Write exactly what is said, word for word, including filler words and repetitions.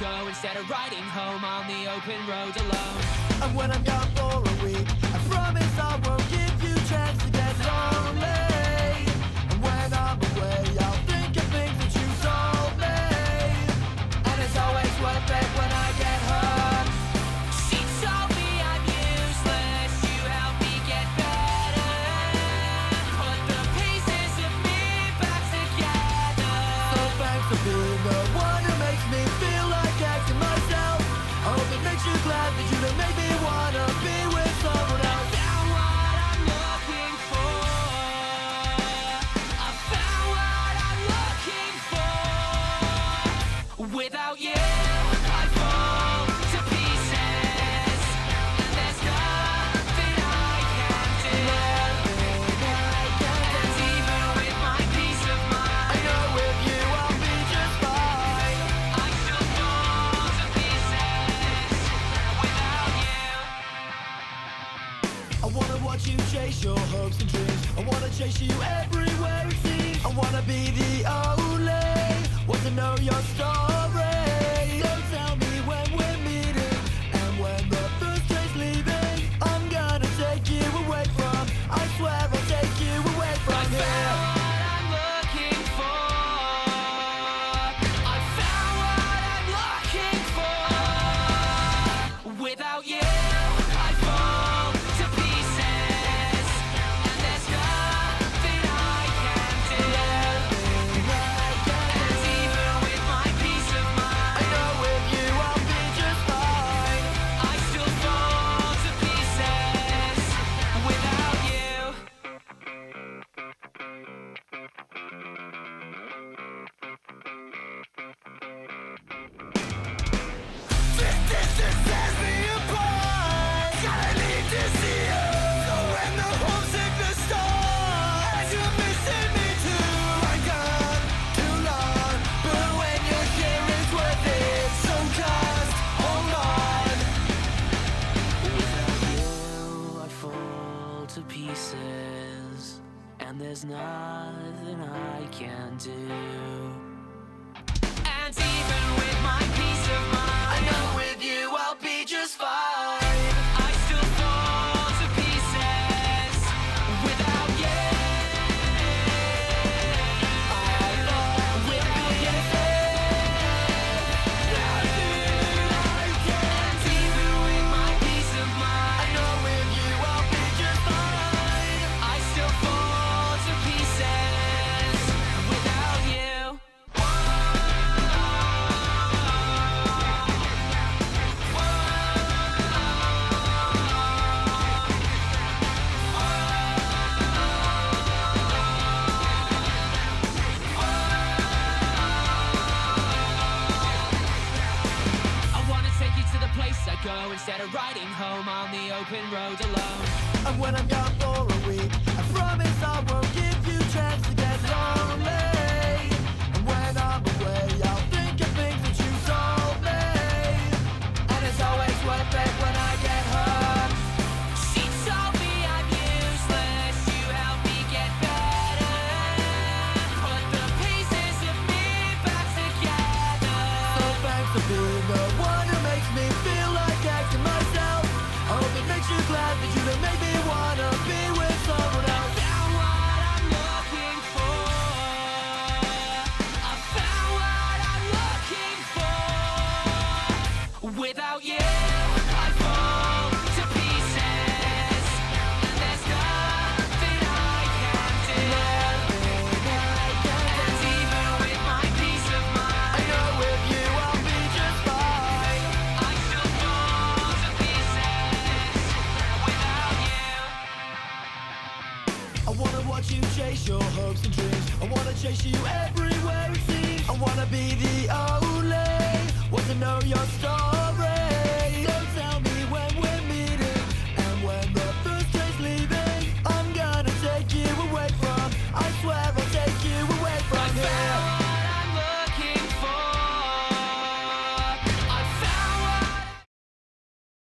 go instead of riding home on the open road alone. And when I'm gone for a week, I promise I won't give you a chance to get lonely. And when I'm away, I'll think of things that you told me. And it's always worth it when I get home. She told me I'm useless, you help me get better. Put the pieces of me back together. So thanks for being the one who makes me feel like acting myself. I hope it makes you glad that you don't make me wanna be with someone else. I found what I'm looking for. I found what I'm looking for. Without you, I fall to pieces, and there's nothing I can do. And even with my peace of mind, I know with you I'll be just fine. I still fall to pieces without you. I wanna watch you chase your hopes and dreams. I wanna chase you everywhere it seems. I wanna be the only one to know your story. So tell me when we're meeting, and when the first train's leaving. I'm gonna take you away from, I swear I'll take you away I from found here. what I'm looking for. I found what I'm looking for. Without you, I fall to pieces, and there's nothing I can do. And even with my peace of mind, I know with you I'll be just fine. I still fall to pieces without you. This distance tears me apart. God, I need to see you. So when the homesickness starts, and you're missing me too, I'm gone too long, but when you're here it's worth it. So just hold on. Without you, I fall to pieces, and there's nothing I can do. And even with my peace of mind, I know with you I'll be just fine. I still fall to pieces without you. Without you. And even with my peace of mind, I know with you I'll be just fine. I still fall to pieces without you. I wanna take you to the place I go instead of riding home on the open road alone. And when I'm gone for a week, I promise I won't give you a chance to get lonely. And when I'm away, I'll think of things that you told me. And it's always worth it when I get home. She told me I'm useless, you help me get better. Put the pieces of me back together. So thanks for being the one who makes me feel like acting myself. I hope it makes you glad that you don't make me wanna be with someone I else. found what I'm looking for. I found what I'm looking for. Without you, I fall to pieces, and there's nothing I can do. And even with my peace of mind, I know with you I'll be just fine. I still fall to pieces without you. I wanna watch you chase your hopes and dreams. I wanna chase you everywhere it seems. I wanna be the only one to know your story.